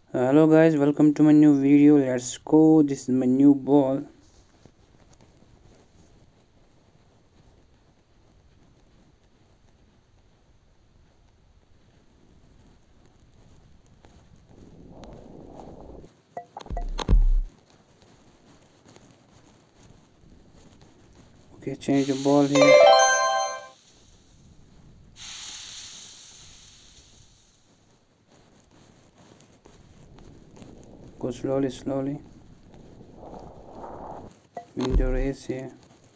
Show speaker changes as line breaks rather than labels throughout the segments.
Hello guys, welcome to my new video. Let's go. This is my new ball. Okay, change the ball here. Go slowly. Win the race here.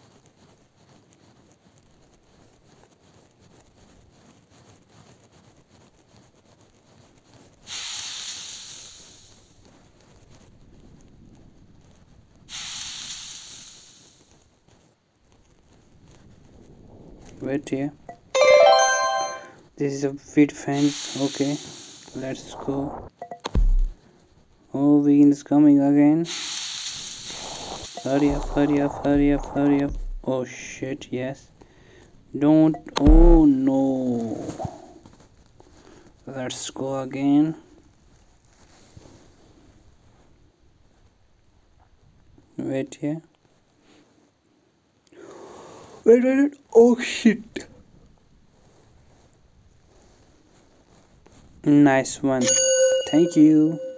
Wait here. This is a fit fence. Okay, let's go. Oh, Win is coming again. Hurry up. Oh shit, yes. Don't. Oh no. Let's go again. Wait here. Wait. Oh shit. Nice one. Thank you.